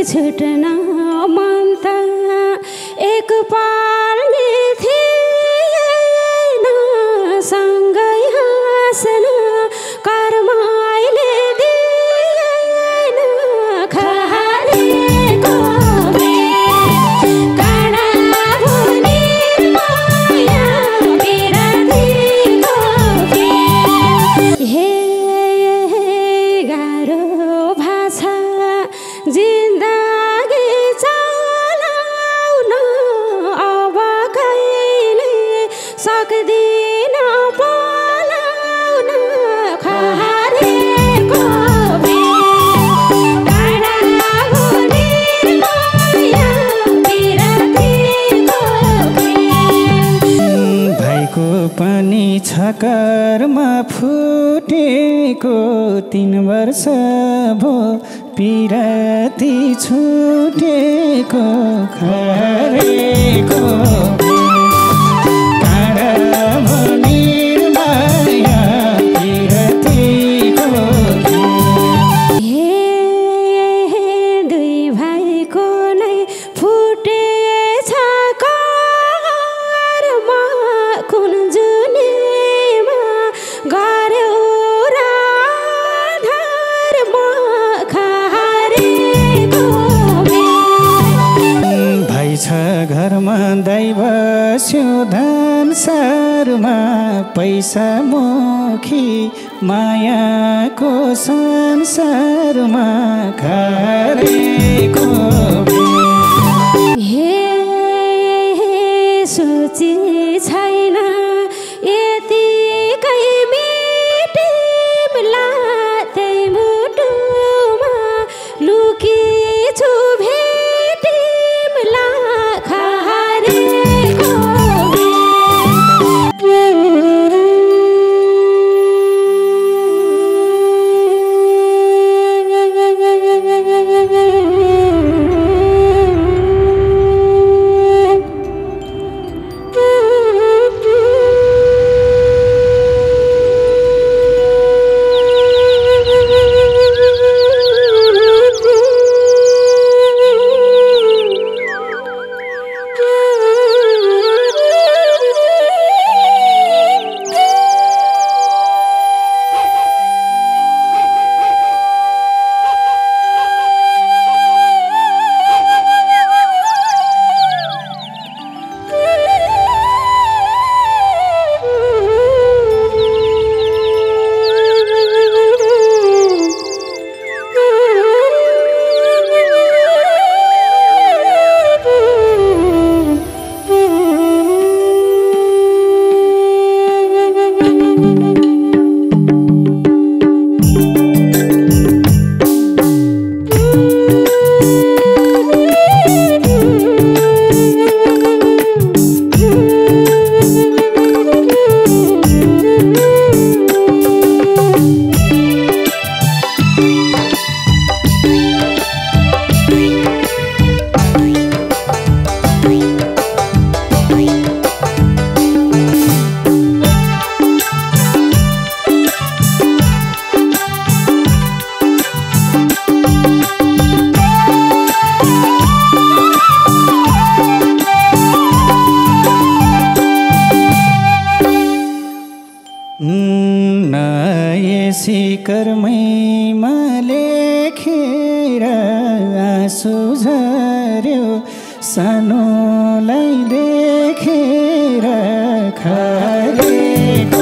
छुट्न मन त एक पालले थिएन सँगै हाँस्न कर्मैले दिएन खानेको काँडा भुनी माया बिरातीको हे गाह्रो भाषा जिन्दगी चलाउन अब कहिले सक्दिन पलाउन खारेको काँडा भुनी माया बिरातीको भाइको पनि छकरमा फुटेको 3 वर्ष भो पिराती छुटेको खारेको काँडा भुनी माया पिरातीको हे दुई भाइको नै फुटेछ करमा कुन जुनीमा गर्यो राधारमा खारेको भाइ छ घरमा दैव स्योधन सारमा पैसा मुखी मायाको संसारमा खारेको हे सोची छैन यतिकै मेटिमला त्यही मुटुमा लुकी छु भेटिमला खारेको कर्मैमा लेखेर आँसु झर्यो सानोलाई देखेर खारेको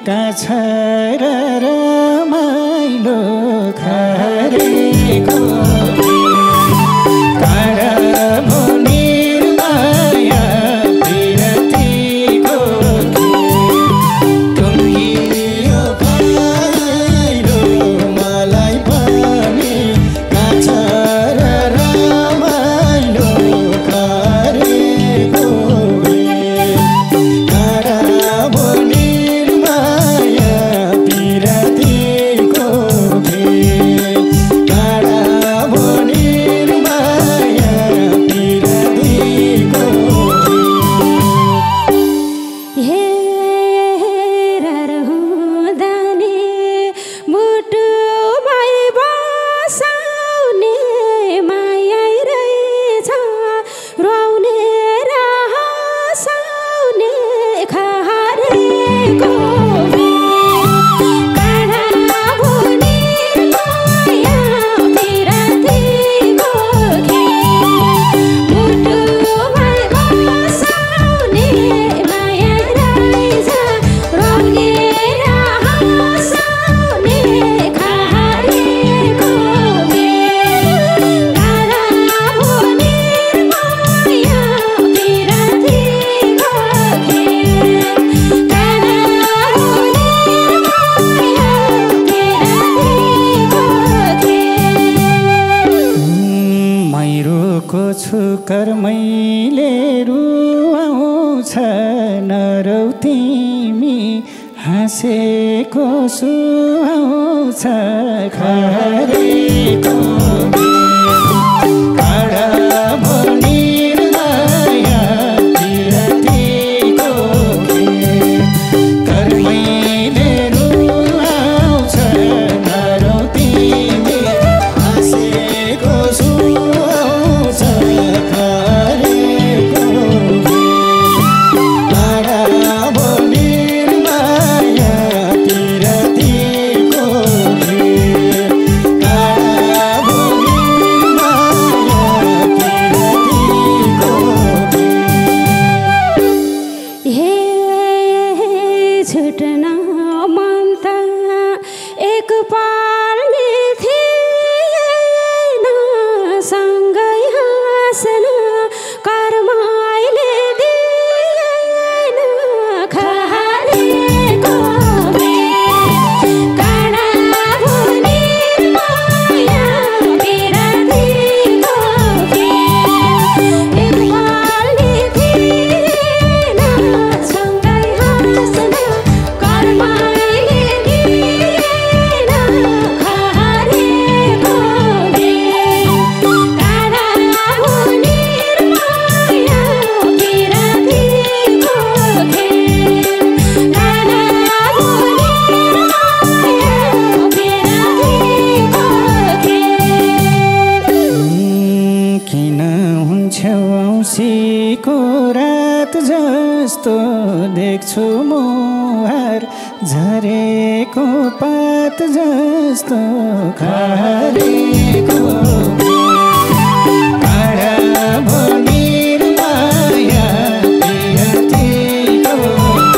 काछा र रमाइलो खारेको काँडा भनिर माया पिरतीको टुङ्गियो खाइलो मलाई पनि काछा र रमाइलो खारेको काँडा भनिर माया पिरतीको काँडा भनिर माया पिरतीको हेरेर हुँदाने मुटुमै बसाउने माया रहेछ रुवाउने र हँसाउने खारेको काँडा भनिर माया पिरतीको मुटुमै बसाउने माया रहेछ रुवाउने र हँसाउने खारेको काँडा भनिर माया पिरतीको काँडा भनिर माया पिरतीको मैरोको छु कर्मैले रुवाउँछ नरौ तिमी हाँसेको सुहाउँछ खारेको काँडा भनिर माया पिरतीको कर्मैले रुवाउँछ नरौ तिमी हाँसेको सुहाउँछ खारेको काँडा भनिर माया पिरतीको काँडा भनिर माया पिरतीको हे छुट्न मन त एक पालले थिएन सँगै हाँस्न कर्मैले दिएन खारेको काँडा भनिर माया पिरतीको एक पालले थिएन सँगै हाँस्न कर्मैले दिएन खारेको काँडा भनिर माया पिरतीको काँडा भनिर माया पिरतीको किन हुन्छौ औँसीको रात जस्तो देख्छु मुहार झरेको पात जस्तो खारेको काँडा भनिर माया पिरतीको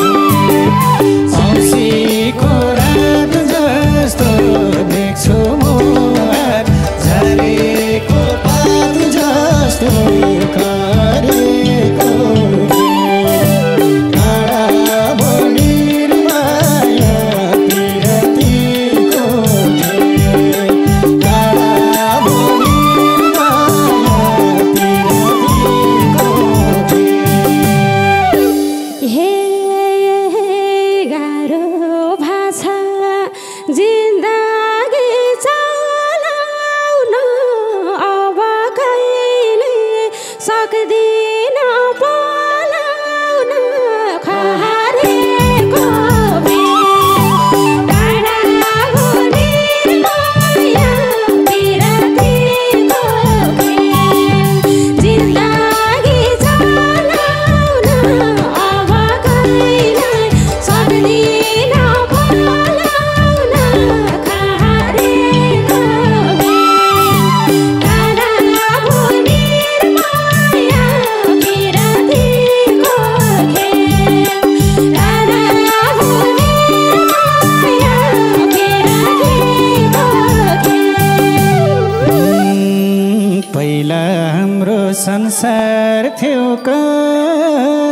औँसीको रात जस्तो देख्छु मुहार झरेको पात जस्तो खारेको काँडा भनिर माया पिरतीको काँडा भनिर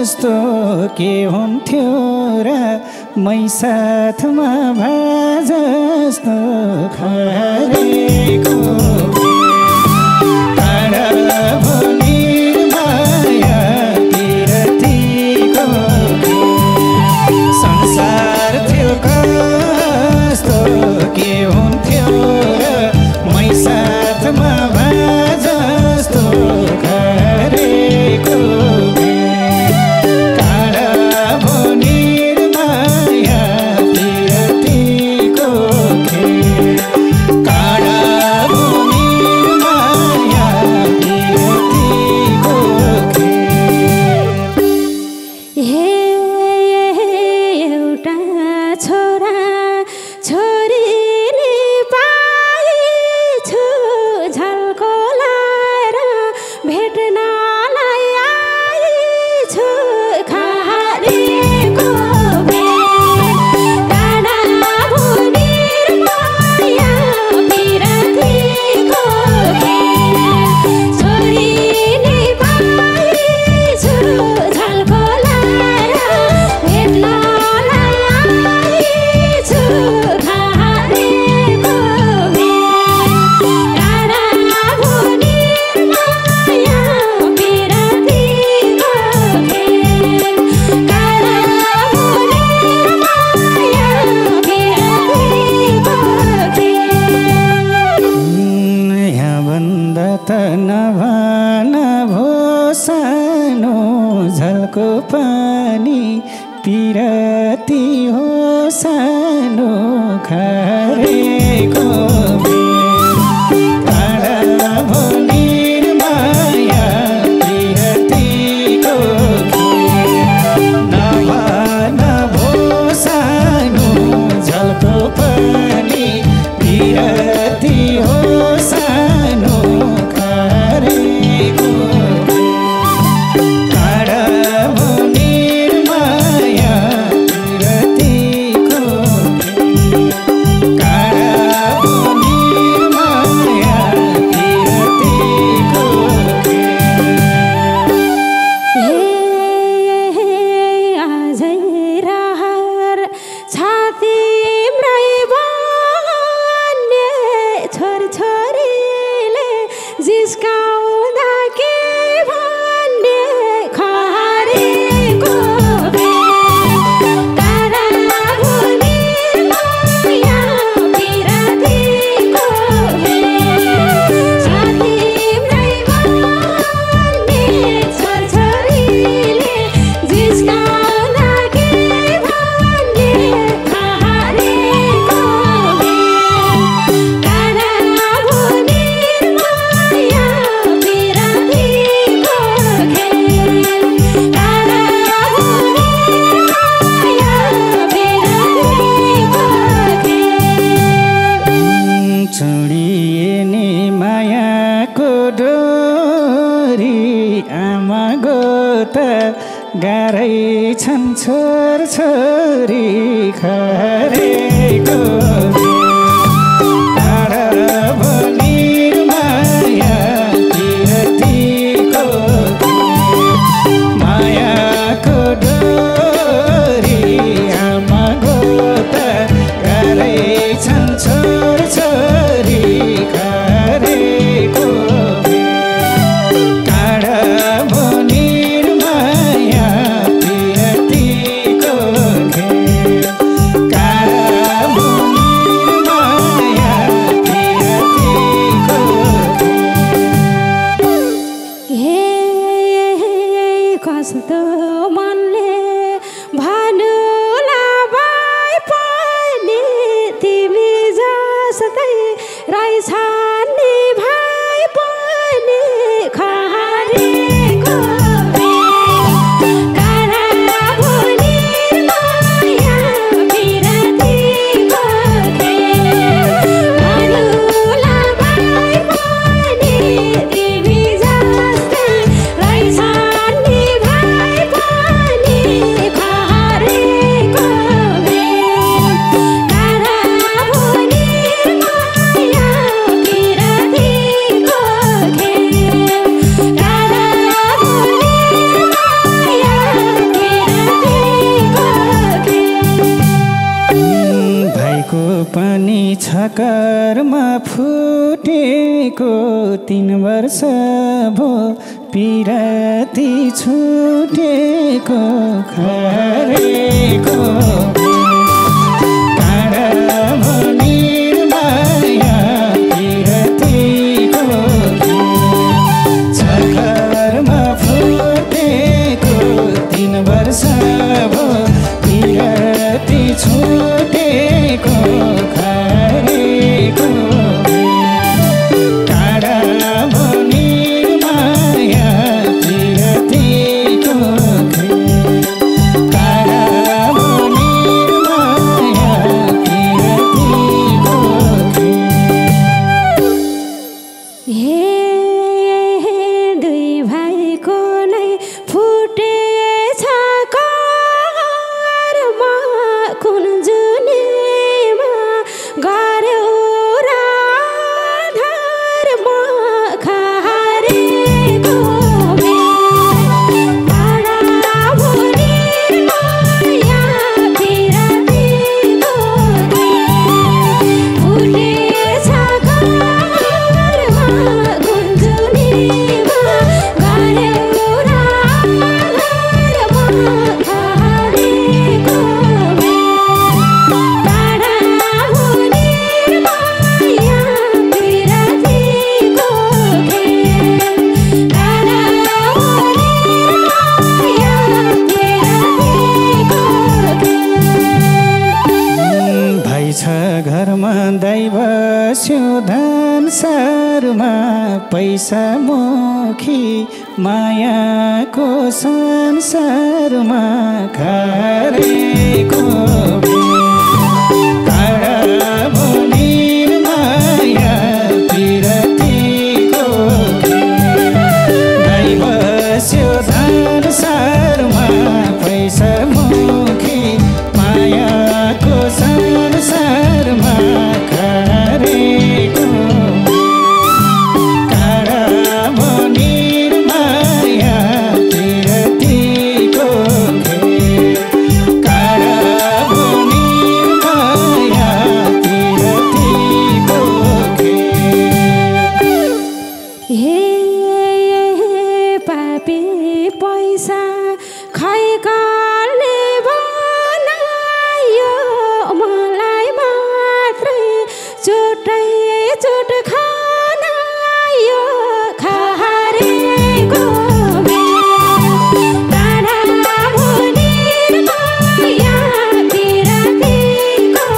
जस्तो के हुन्थ्यो र मै साथमा भए जस्तो खरेको टाढा भनिर माया पिरतीको संसार थियो कस्तो के हुन्थ्यो र मै साथमा भए जस्तो खरेको टाढा भनिर माया पिरतीको टाढा भनिर माया पिरतीको हे एउटा छोरा छोरीले पाएछु झल्को लाएर भेट्नलाई आएछु खारेको टाढा भनिर माया पिरतीको छोरीले पाएछु झल्को लाएर भेट्नलाई आएछु खारेको टाढा भनिर माया पिरतीको टाढा भनिर माया पिरतीको यहाँभन्दा त नभन भो सानो झल्को पानी पिरती हो सानो खरेको टाढा भनिर माया पिरतीको नभन भो सानो झल्को पानी पिरती हो सानो खरेको टाढा भनिर माया पिरतीको टाढा भनिर माया पिरतीको आजै रहर छातीम्रै बन्ने छोरछोरीले जिस्काउँदा के भन्ने खरेको टाढा भनिर माया पिरतीको छातीम्रै बन्ने छोरछोरीले जिस्काउँदा के भन्ने खरेको टाढा भनिर माया पिरतीको टाढा भनिर माया पिरतीको छोडिए नि मायाको डोरी आमा गोत गाह्रै छन् छोर छोरी खरेको टाढा भनिर माया पिरतीको मायाको डोरी आमा गोत गाह्रै छन् छोर छोरी खरेको टाढा भनिर माया पिरतीको टाढा भनिर माया पिरतीको कस्तो मनले भन्नुला भए पनि तिमी जस्तै रहेछन् नि भए पनि खरेको टाढा भनिर माया पिरतीको भन्नुला भए पनि तिमी जस्तै रहेछन् नि भए पनि छकरमा फुटेको 3 वर्ष भो पिराती छुटेको खरेको काँडा भनिर माया पिरातीको छकरमा फुटेको 3 वर्ष भो पिराती छुटेको खरेको काँडा भनिर माया पिरातीको काँडा भनिर माया पिरातीको हे दुई भाइको नै फुटेछ घरमा कुन जुनीमा गर्यो राधारमा खारेको काँडा भनिर माया पिरातीको फुटेछ घरमा कुन जुनीमा गर्यो राधारमा खारेको काँडा भनिर माया पिरातीको काँडा भनिर माया पिरातीको भाइ छ घरमा दैव स्योधन सारमा पैसा मुखी मायाको संसारमा खरेको काँडा भनिर माया पिरातीको दैव स्योधन सारमा पैसा मुखी मायाको संसारमा खरेको काँडा भनिर माया पिरातीको काँडा भनिर माया पिरातीको हे पापी पैसा खै कालले बनायो मलाई मात्रै चोटै चोट खानायो खारेको काँडा भनिर माया पिरातीको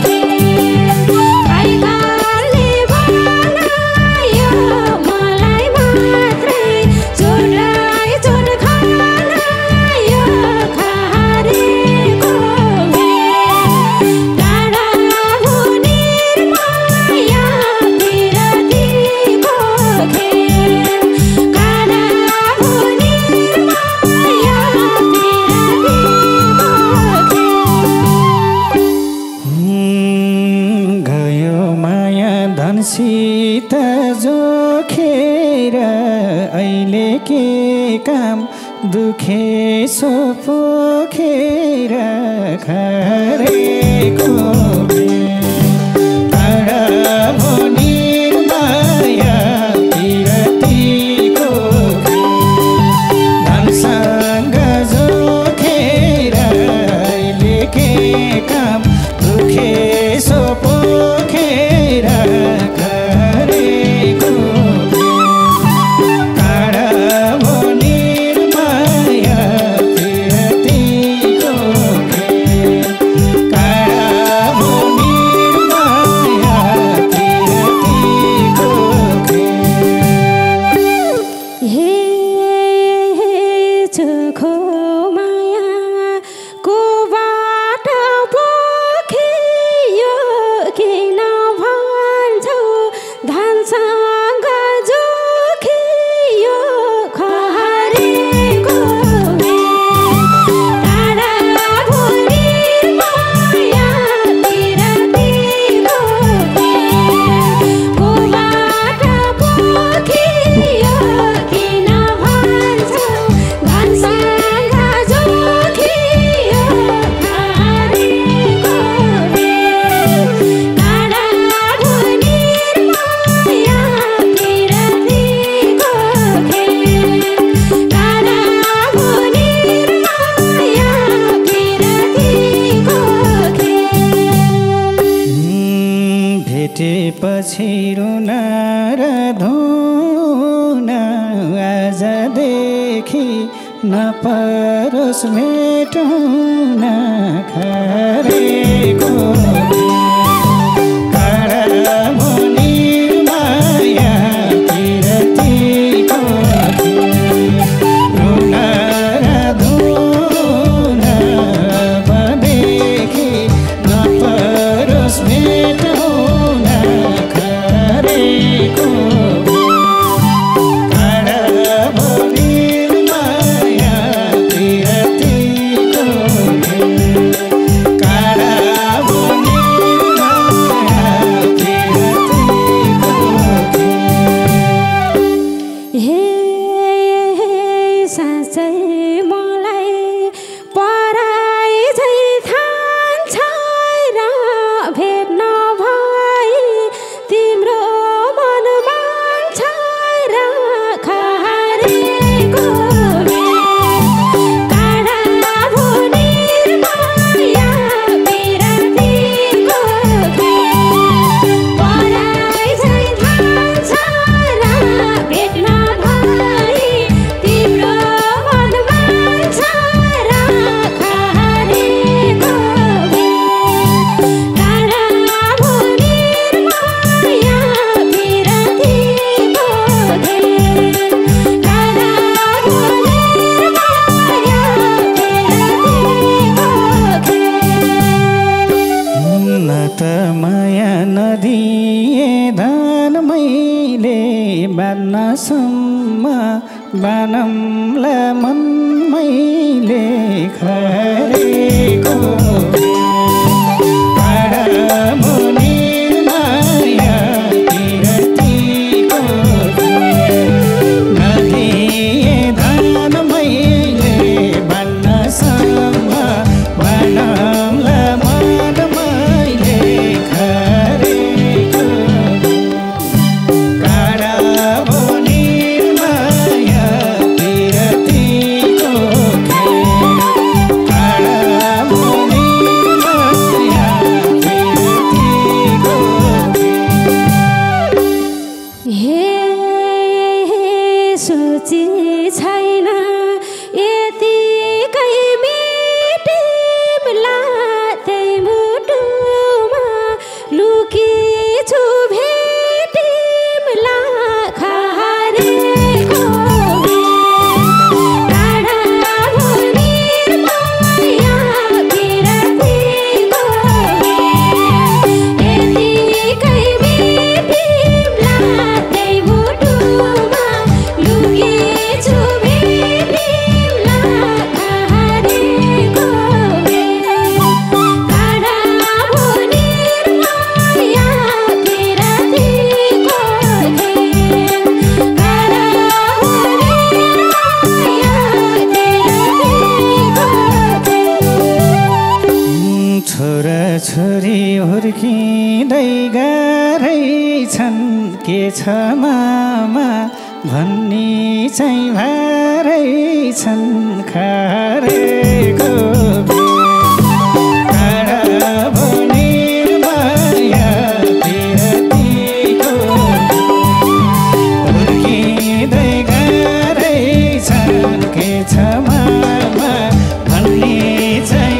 खै कालले बनायो मलाई मात्रै चोटै चोट खानायो खारेको काँडा भनिर माया पिरातीको काँडा भनिर माया पिरातीको गयो माया धनसित जोखेर अहिले के काम दुखे सो पोखेर खरेको काँडा भनिर माया पिरातीको धनसँग जोखेर अहिले के काम दुखे सो पोखेर खरेको काँडा भनिर माया पिरातीको काँडा भनिर माया पिरातीको हे चोखो माया को बाट पोखियो किन भन्छौ धनसँग जोखियो खरेको काँडा भनिर माया पिरातीको को बाट पोखियो किन भन्छौ धनसँग पछि रुन र धुन आजदेखि नपरोस् भेटौँ खरेको बनमला मन मैले खरेको माया पिरतीको नदिए धान मैले बन्नसम्म बनमला मन मैले खरेको छोरी हुर्किँदै गरेछन् के छ मामा भन्ने चाहिँ भरेछन् खरेको हुर्किँदै गरेछन् के छ मामा भन्ने चाहिँ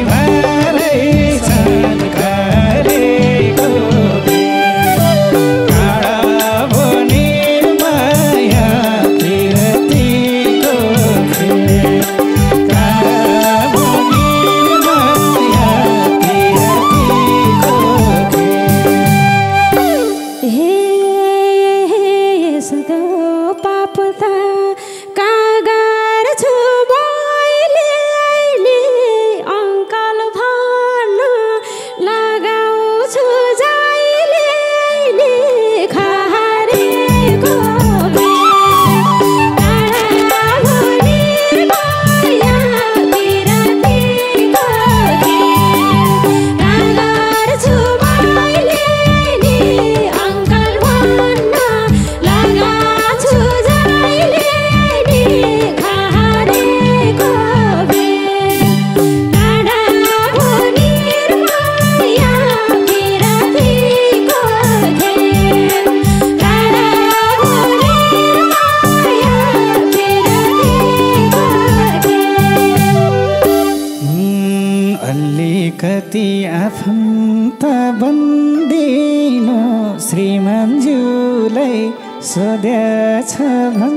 आफन्त बन्दिनु श्रीमानज्यूलाई सोधेछ भन्